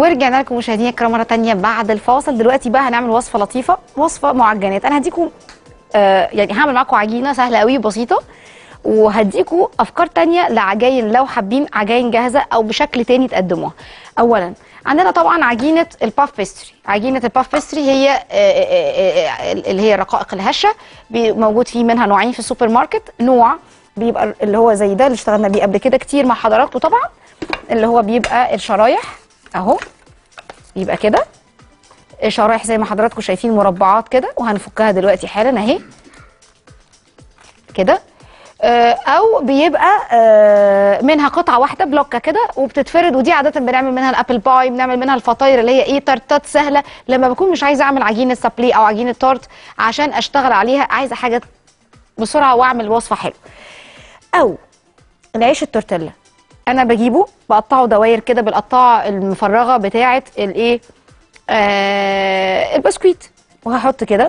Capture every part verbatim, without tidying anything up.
ورجعنا لكم مشاهدينا الكرام مره ثانيه بعد الفاصل. دلوقتي بقى هنعمل وصفه لطيفه، وصفه معجنات. انا هديكم آه يعني هعمل معاكم عجينه سهله قوي وبسيطه، وهديكم افكار ثانيه لعجاين لو حابين عجاين جاهزه او بشكل ثاني تقدموها. اولا عندنا طبعا عجينه الباف بيستري. عجينه الباف بيستري هي آه آه آه اللي هي الرقائق الهشه، موجود فيه منها نوعين في السوبر ماركت. نوع بيبقى اللي هو زي ده اللي اشتغلنا بيه قبل كده كتير مع حضراتكم طبعا، اللي هو بيبقى الشرايح اهو، يبقى كده شرايح زي ما حضراتكم شايفين مربعات كده، وهنفكها دلوقتي حالا اهي كده. او بيبقى منها قطعه واحده بلوكه كده وبتتفرد، ودي عاده بنعمل منها الابل باي، بنعمل منها الفطاير اللي هي ايه تارتات سهله لما بكون مش عايزه اعمل عجينه سابلي او عجينه تورت عشان اشتغل عليها، عايزه حاجه بسرعه واعمل وصفه حلوه. او العيش التورتيلا، انا بجيبه بقطعه دواير كده بالقطاعه المفرغه بتاعه الايه آه البسكويت، وهحط كده.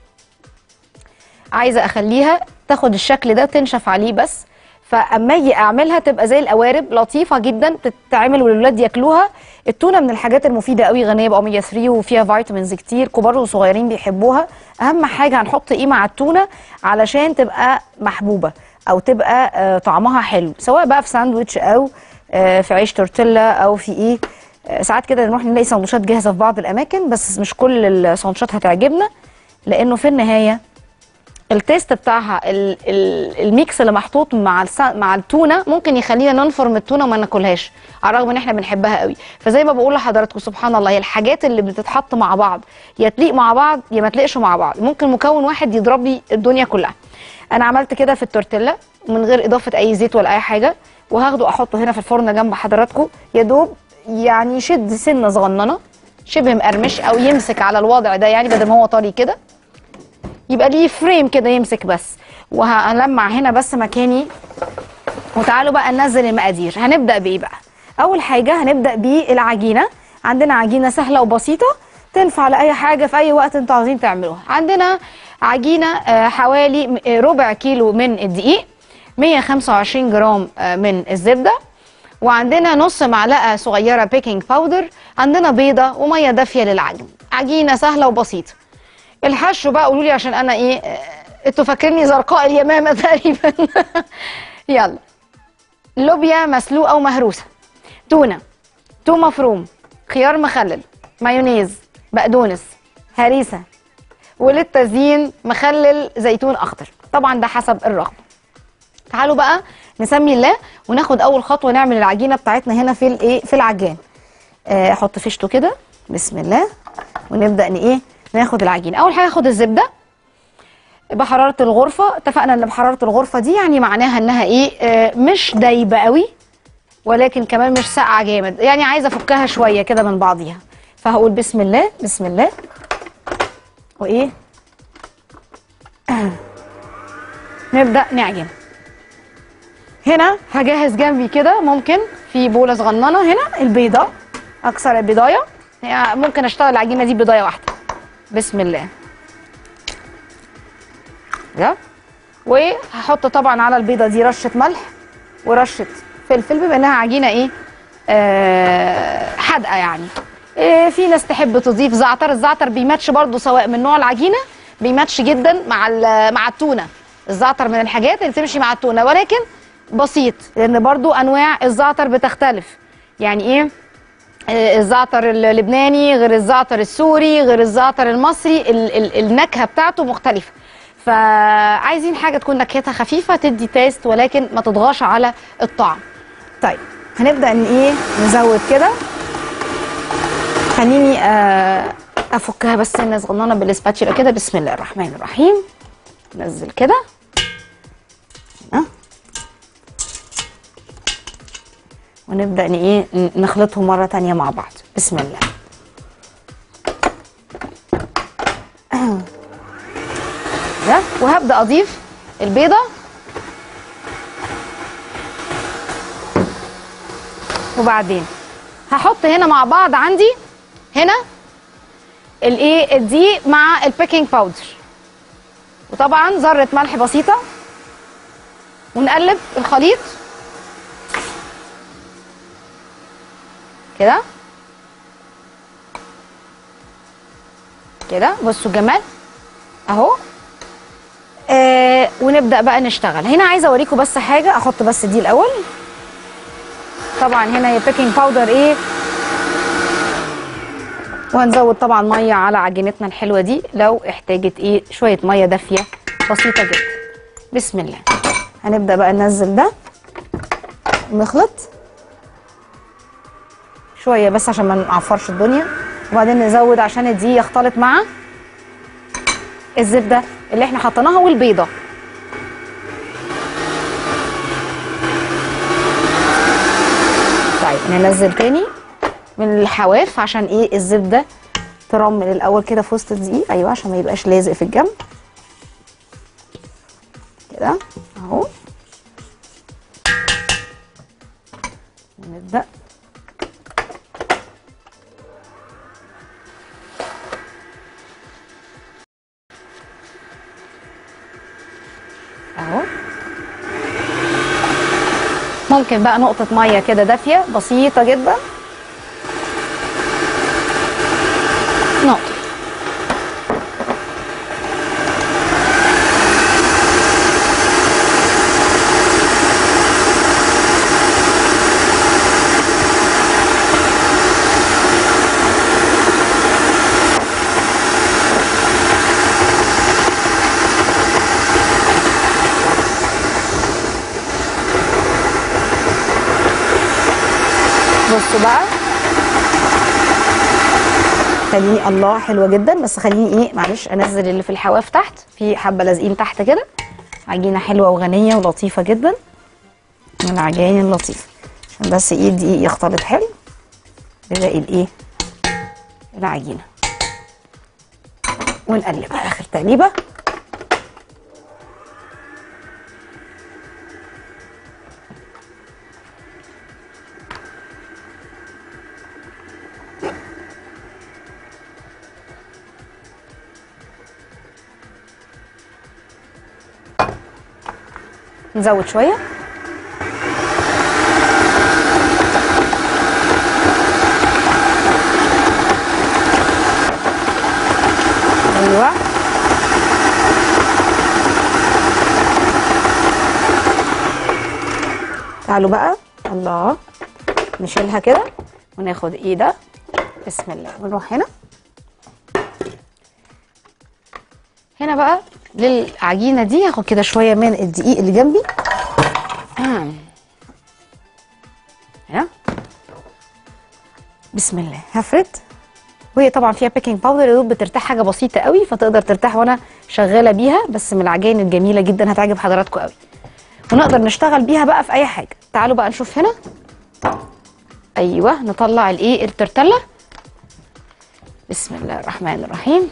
عايزه اخليها تاخد الشكل ده تنشف عليه بس، فاما اجي اعملها تبقى زي القوارب لطيفه جدا تتعمل والولاد ياكلوها. التونه من الحاجات المفيده قوي، غنيه باوميجا ثلاثة وفيها فيتامينز كتير، كبار وصغيرين بيحبوها. اهم حاجه هنحط ايه مع التونه علشان تبقى محبوبه او تبقى آه طعمها حلو، سواء بقى في ساندويتش او آه في عيش تورتيلا او في ايه. آه ساعات كده نروح نلاقي سندوتشات جاهزه في بعض الاماكن، بس مش كل السندوتشات هتعجبنا، لانه في النهايه التيست بتاعها الميكس اللي محطوط مع مع التونه ممكن يخلينا ننفر من التونه وما ناكلهاش، على الرغم ان احنا بنحبها قوي. فزي ما بقول لحضراتكم سبحان الله، هي الحاجات اللي بتتحط مع بعض يا تليق مع بعض يا ما تليقش مع بعض، ممكن مكون واحد يضرب لي الدنيا كلها. انا عملت كده في التورتيلا من غير اضافه اي زيت ولا اي حاجه، وهاخده احطه هنا في الفرن جنب حضراتكم، يا دوب يعني يشد سنه صغننه شبه مقرمش او يمسك على الوضع ده، يعني بدل ما هو طري كده يبقى ليه فريم كده يمسك بس. وهلمع هنا بس مكاني. وتعالوا بقى ننزل المقادير. هنبدا بايه بقى؟ اول حاجه هنبدا بالعجينه. عندنا عجينه سهله وبسيطه تنفع لاي حاجه في اي وقت انتوا عاوزين تعملوها. عندنا عجينه حوالي ربع كيلو من الدقيق، مية وخمسة وعشرين جرام من الزبده، وعندنا نص معلقه صغيره بيكنج باودر، عندنا بيضه وميه دافيه للعجن. عجينه سهله وبسيطه. الحشو بقى قولوا لي عشان انا ايه انتوا فاكريني زرقاء اليمامه تقريبا. يلا. لوبيا مسلوقه او مهروسه، تونه، توم مفروم، خيار مخلل، مايونيز، بقدونس، هريسه، وللتزيين مخلل زيتون اخضر، طبعا ده حسب الرغبه. تعالوا بقى نسمي الله وناخد اول خطوه نعمل العجينه بتاعتنا هنا في الايه في العجان. احط فيشته كده بسم الله، ونبدا ان ايه ناخد العجينه. اول حاجه هاخد الزبده بحراره الغرفه. اتفقنا ان بحراره الغرفه دي يعني معناها انها ايه آه مش دايبه قوي، ولكن كمان مش ساقعه جامد، يعني عايزه افكها شويه كده من بعضيها. فهقول بسم الله بسم الله وايه نبدا نعجن. هنا هجهز جنبي كده ممكن في بوله صغننه هنا البيضه، اكسر البيضايه، يعني ممكن اشتغل العجينه دي بيضايه واحده. بسم الله ده. وهحط طبعا على البيضه دي رشه ملح ورشه فلفل، بما انها عجينه ايه آه حادقه يعني. إيه في ناس تحب تضيف زعتر، الزعتر بيماتش برضو سواء من نوع العجينه، بيماتش جدا مع مع التونه. الزعتر من الحاجات اللي تمشي مع التونه، ولكن بسيط لان برضو انواع الزعتر بتختلف. يعني ايه الزعتر اللبناني غير الزعتر السوري غير الزعتر المصري، ال ال النكهه بتاعته مختلفه. فعايزين حاجه تكون نكهتها خفيفه تدي تيست ولكن ما تضغطش على الطعم. طيب هنبدا ان ايه نزود كده. خليني آه افكها بس سنه صغننه بالسباتشولا كده. بسم الله الرحمن الرحيم. نزل كده أه. ونبدا ان ايه نخلطهم مره ثانيه مع بعض. بسم الله. ده وهبدا اضيف البيضه وبعدين هحط هنا مع بعض عندي هنا الايه الدقيق مع البيكنج باودر، وطبعا ذره ملح بسيطه، ونقلب الخليط كده كده. بصوا الجمال اهو. آه ونبدا بقى نشتغل. هنا عايزه اوريكم بس حاجه، احط بس دي الاول. طبعا هنا هي بيكنج باودر ايه، وهنزود طبعا ميه على عجينتنا الحلوه دي لو احتاجت ايه شويه ميه دافيه بسيطه جدا. بسم الله. هنبدا بقى ننزل ده ونخلط شويه بس عشان ما نعفرش الدنيا، وبعدين نزود عشان الدقيق يختلط مع الزبده اللي احنا حطيناها والبيضه. طيب ننزل تاني من الحواف عشان ايه الزبده ترمل الاول كده في وسط الدقيق. ايوه عشان ما يبقاش لازق في الجنب كده اهو. نبدا اهو. ممكن بقى نقطه ميه كده دافيه بسيطه جدا، نقطه. بصوا بقى، خليني الله حلوه جدا، بس خليني ايه معلش انزل اللي في الحواف تحت، في حبه لازقين تحت كده. عجينه حلوه وغنيه ولطيفه جدا من العجائن اللطيفه، عشان بس ايه الدقيق يختلط حلو بباقي الايه العجينه، ونقلبها اخر تقليبه. نزود شويه. ايوه تعالوا بقى الله نشيلها كده وناخد ايه ده. بسم الله. ونروح هنا هنا بقى للعجينه دي هاخد كده شويه من الدقيق اللي جنبي هنا. بسم الله. هفرد، وهي طبعا فيها بيكنج باودر يا دوب بترتاح حاجه بسيطه قوي، فتقدر ترتاح وانا شغاله بيها، بس من العجائن الجميله جدا هتعجب حضراتكم قوي، ونقدر نشتغل بيها بقى في اي حاجه. تعالوا بقى نشوف هنا. ايوه نطلع الايه التورتيلا. بسم الله الرحمن الرحيم.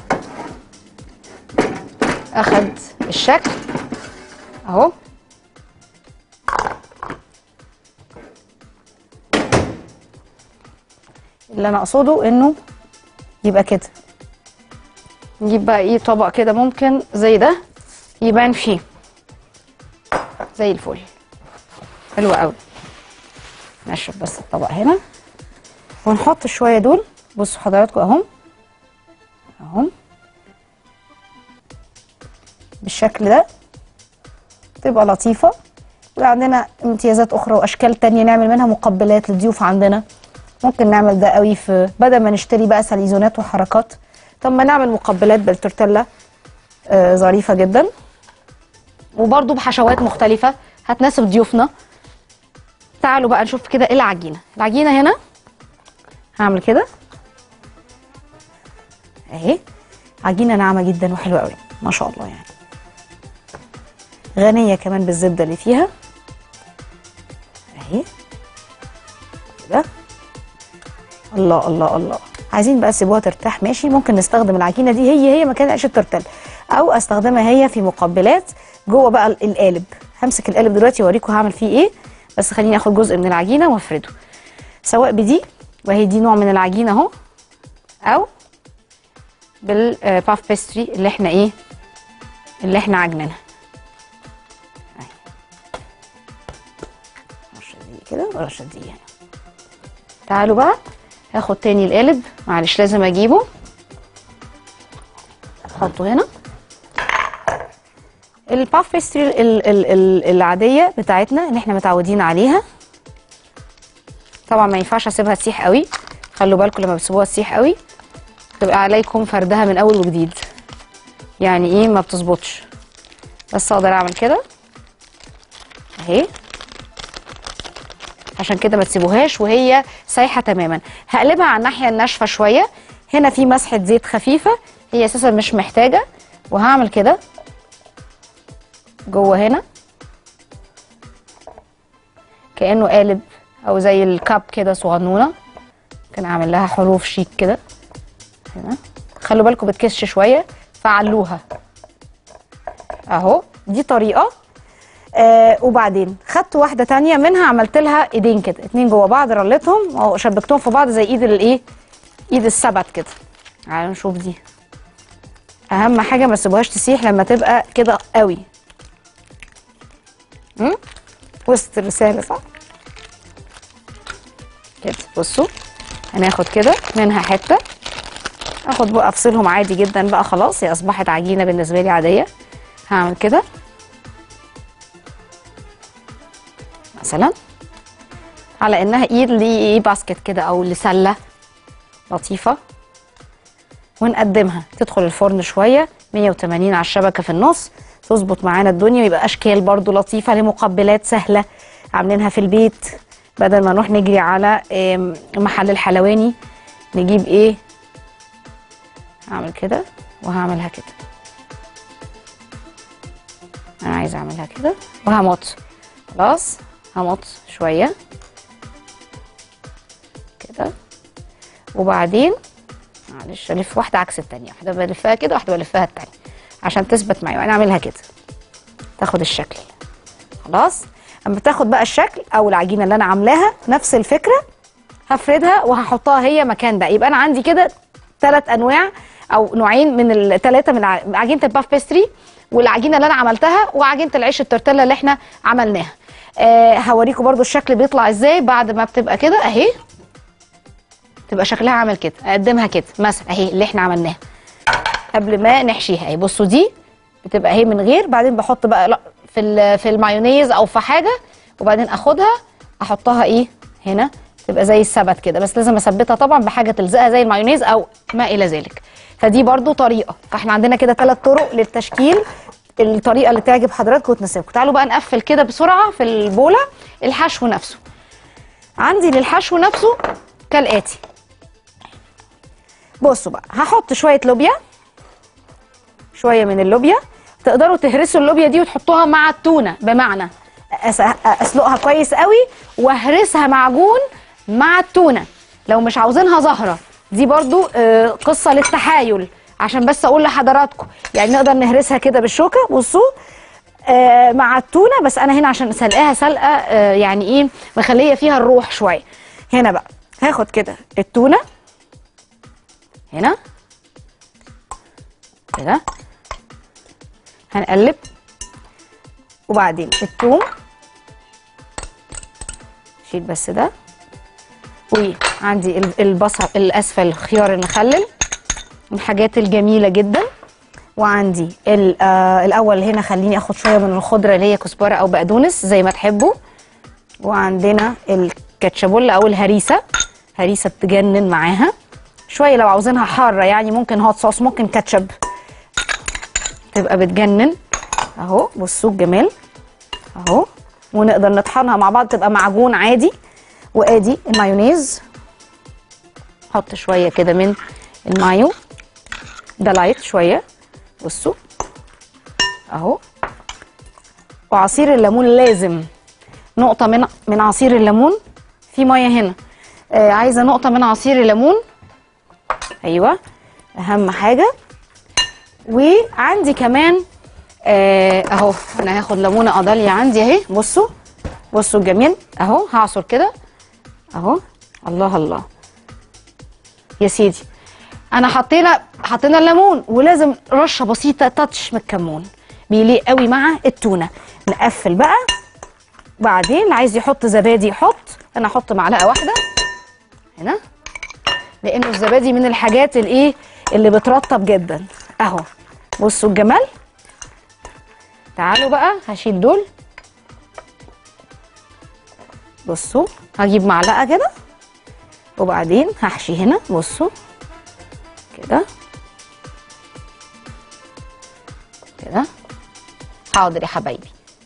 اخد الشكل اهو. اللي انا اقصده انه يبقى كده. نجيب بقى ايه طبق كده ممكن زي ده يبان فيه زي الفل، حلو قوي. نشرب بس الطبق هنا ونحط شويه دول. بصوا حضراتكم اهم اهم بالشكل ده، تبقى لطيفه. وعندنا امتيازات اخرى واشكال تانية نعمل منها مقبلات للضيوف عندنا. ممكن نعمل ده قوي، في بدل ما نشتري بقى ساليزونات وحركات، طب ما نعمل مقبلات بالتورتيلا آه ظريفه جدا، وبرده بحشوات مختلفه هتناسب ضيوفنا. تعالوا بقى نشوف كده العجينه. العجينه هنا هعمل كده اهي. عجينه ناعمه جدا وحلوه قوي ما شاء الله، يعني غنيه كمان بالزبده اللي فيها اهي كده. الله الله الله. عايزين بقى سيبوها ترتاح ماشي، ممكن نستخدم العجينه دي هي هي مكان عيش التورتيلا، او استخدمها هي في مقبلات جوه بقى القالب. همسك القالب دلوقتي واوريكم هعمل فيه ايه، بس خليني اخد جزء من العجينه وافرده سواء بدي، وهي دي نوع من العجينه اهو، او بالباف بيستري اللي احنا ايه اللي احنا عجنينها اهي. رشه دي كده ورشه دي هنا. تعالوا بقى هاخد تاني القالب، معلش لازم اجيبه نحطه هنا. الباف بيستري ال ال ال العاديه بتاعتنا اللي احنا متعودين عليها، طبعا ما ينفعش اسيبها تسيح قوي، خلوا بالكم لما بتسيبوها تسيح قوي تبقى عليكم فردها من اول وجديد، يعني ايه ما بتظبطش. بس اقدر اعمل كده اهي، عشان كده ما تسيبوهاش وهي سايحه تماما. هقلبها على الناحيه الناشفه شويه، هنا في مسحه زيت خفيفه هي اساسا مش محتاجه، وهعمل كده جوه هنا كانه قالب او زي الكاب كده صغنونه، ممكن اعمل لها حروف شيك كده هنا. خلوا بالكم بتكش شويه فعلوها اهو، دي طريقه. آه وبعدين خدت واحده تانية منها عملت لها ايدين كده اتنين جوه بعض، رليتهم او شبكتهم في بعض زي ايد الايه، ايد السبت كده. تعالوا نشوف دي، اهم حاجه ما تسيبوهاش تسيح لما تبقى كده قوي. امم وسط الرساله صح كده. بصوا هناخد كده منها حته، اخد بقى افصلهم عادي جدا بقى، خلاص هي اصبحت عجينه بالنسبه لي عاديه. هعمل كده مثلا على انها ايد لي باسكت كده او لسله لطيفه، ونقدمها تدخل الفرن شويه مية وتمانين على الشبكه في النص، تظبط معانا الدنيا ويبقى اشكال برضو لطيفه لمقبلات سهله عاملينها في البيت، بدل ما نروح نجري على محل الحلواني نجيب ايه. هعمل كده وهعملها كده، انا عايزه اعملها كده وهمط، خلاص همط شويه كده. وبعدين معلش الف واحده عكس التانيه، واحده بلفها كده واحده بلفها التانيه عشان تثبت معايا، وانا اعملها كده تاخد الشكل. خلاص اما تاخد بقى الشكل او العجينه اللي انا عاملاها نفس الفكره، هفردها وهحطها هي مكان ده. يبقى انا عندي كده ثلاث انواع او نوعين من الثلاثه من عجينه الباف بيستري، والعجينه اللي انا عملتها وعجينه العيش التورتيلا اللي احنا عملناها. أه هوريكم برضو الشكل بيطلع ازاي بعد ما بتبقى كده اهي، تبقى شكلها عامل كده. اقدمها كده مثلا اهي اللي احنا عملناها قبل ما نحشيها اهي. بصوا دي بتبقى اهي من غير، بعدين بحط بقى لا في في المايونيز او في حاجه، وبعدين اخدها احطها ايه هنا تبقى زي السبت كده، بس لازم اثبتها طبعا بحاجه تلزقها زي المايونيز او ما الى ذلك. فدي برضو طريقه. فاحنا عندنا كده ثلاث طرق للتشكيل، الطريقه اللي تعجب حضراتكم وتناسبكم. تعالوا بقى نقفل كده بسرعه في البوله الحشو نفسه. عندي للحشو نفسه كالاتي، بصوا بقى هحط شويه لوبيا، شويه من اللوبيا. تقدروا تهرسوا اللوبيا دي وتحطوها مع التونه، بمعنى اسلقها كويس قوي واهرسها معجون مع التونه لو مش عاوزينها زهره. دي برضو آه قصه للتحايل عشان بس اقول لحضراتكم، يعني نقدر نهرسها كده بالشوكه بصوا آه مع التونه، بس انا هنا عشان سلقاها سلقه آه يعني ايه مخليه فيها الروح شويه. هنا بقى هاخد كده التونه هنا كده، هنقلب، وبعدين الثوم شيل بس ده، وعندي البصل الاسفل الخيار المخلل من الحاجات الجميله جدا، وعندي آه الاول هنا خليني اخد شويه من الخضره اللي هي كزبره او بقدونس زي ما تحبوا، وعندنا الكاتشابولا او الهريسه، هريسه تجنن معاها شويه لو عاوزينها حاره، يعني ممكن هوت صوص ممكن كاتشب تبقى بتجنن اهو. بصوا الجمال اهو، ونقدر نطحنها مع بعض تبقى معجون عادي. وادي المايونيز، حط شويه كده من المايو ده لايت شويه بصوا اهو. وعصير الليمون لازم نقطه من من عصير الليمون، في ميه هنا آه عايزه نقطه من عصير الليمون ايوه اهم حاجه. وعندي كمان آه اهو انا هاخد ليمونه قضاليا عندي اهي، بصوا بصوا الجميل اهو، هعصر كده اهو. الله الله يا سيدي، انا حطينا حطينا الليمون ولازم رشه بسيطه تاتش من الكمون بيليق قوي مع التونه. نقفل بقى، بعدين اللي عايز يحط زبادي يحط، انا احط معلقه واحده هنا لانه الزبادي من الحاجات الايه اللي بترطب جدا اهو. بصوا الجمال. تعالوا بقى هشيل دول. بصوا هجيب معلقه كده وبعدين هحشي هنا. بصوا كده كده. حاضر يا حبايبي.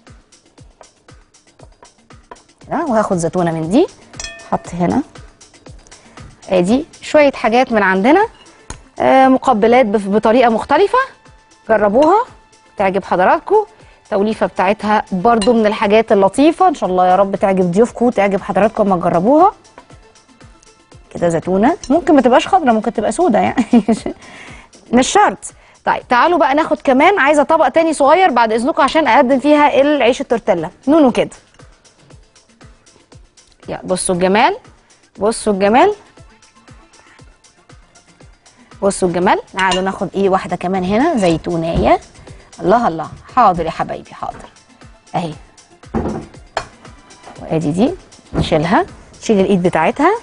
كده وهاخد زيتونه من دي احط هنا. ادي شويه حاجات من عندنا، آه مقبلات بطريقه مختلفه، جربوها تعجب حضراتكم. التوليفه بتاعتها برضو من الحاجات اللطيفه، ان شاء الله يا رب تعجب ضيوفكم وتعجب حضراتكم ما تجربوها. كده زيتونه ممكن ما تبقاش خضراء، ممكن تبقى سودة يعني مش شرط. طيب تعالوا بقى ناخد كمان، عايزه طبق تاني صغير بعد اذنكم عشان اقدم فيها العيش التورتيلا. نونو كده. يا بصوا الجمال، بصوا الجمال، بصوا الجمال. تعالوا ناخد ايه واحده كمان هنا زيتونيه. الله الله. حاضر يا حبايبي حاضر. اهي. وادي دي نشيلها، نشيل الايد بتاعتها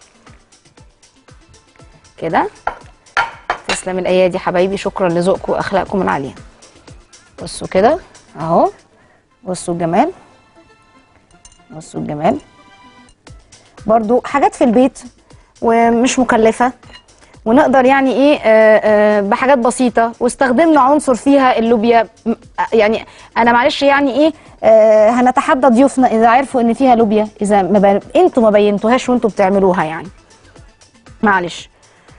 كده. تسلم الايادي يا حبايبي، شكرا لذوقكم واخلاقكم العاليه. بصوا كده اهو. بصوا الجمال، بصوا الجمال. برضو حاجات في البيت ومش مكلفه، ونقدر يعني ايه آه آه بحاجات بسيطه، واستخدمنا عنصر فيها اللوبيا. يعني انا معلش يعني ايه آه هنتحدى ضيوفنا اذا عرفوا ان فيها لوبيا، اذا ما بين... انتوا ما بينتوهاش وانتوا بتعملوها يعني معلش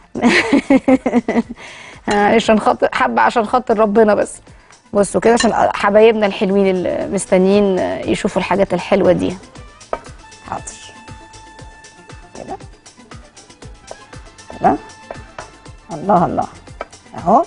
عشان خاطر حبه، عشان خاطر ربنا بس. بصوا كده عشان حبايبنا الحلوين اللي مستنيين يشوفوا الحاجات الحلوه دي. حاضر كده كده. الله الله. اهو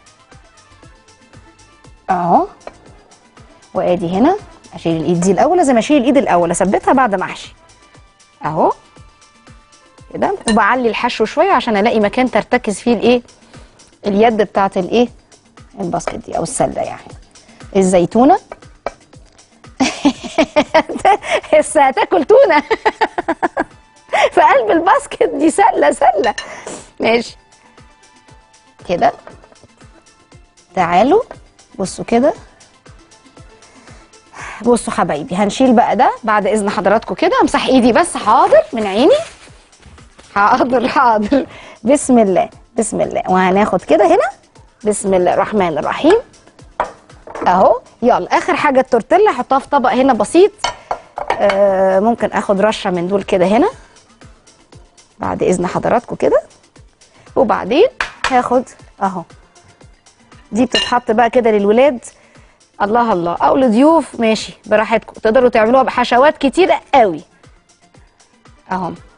اهو. وادي هنا اشيل الايد دي الاول، لازم اشيل الايد الاول اثبتها بعد ما احشي اهو كده. وبعلي الحشو شويه عشان الاقي مكان ترتكز فيه الايه اليد بتاعت الايه الباسكت دي او السله يعني. الزيتونه لسه هتاكل تونه في قلب الباسكت دي. سله سله ماشي كده. تعالوا بصوا كده. بصوا حبايبي هنشيل بقى ده بعد اذن حضراتكم كده. امسح ايدي بس. حاضر من عيني. حاضر حاضر. بسم الله بسم الله. وهناخد كده هنا. بسم الله الرحمن الرحيم اهو. يلا اخر حاجه التورتيلا احطها في طبق هنا بسيط. آه ممكن اخد رشه من دول كده هنا بعد اذن حضراتكم كده. وبعدين هاخد اهو دي بتتحط بقى كده للولاد. الله الله. او لضيوف ماشي براحتكم، تقدروا تعملوها بحشوات كتير قوي اهو.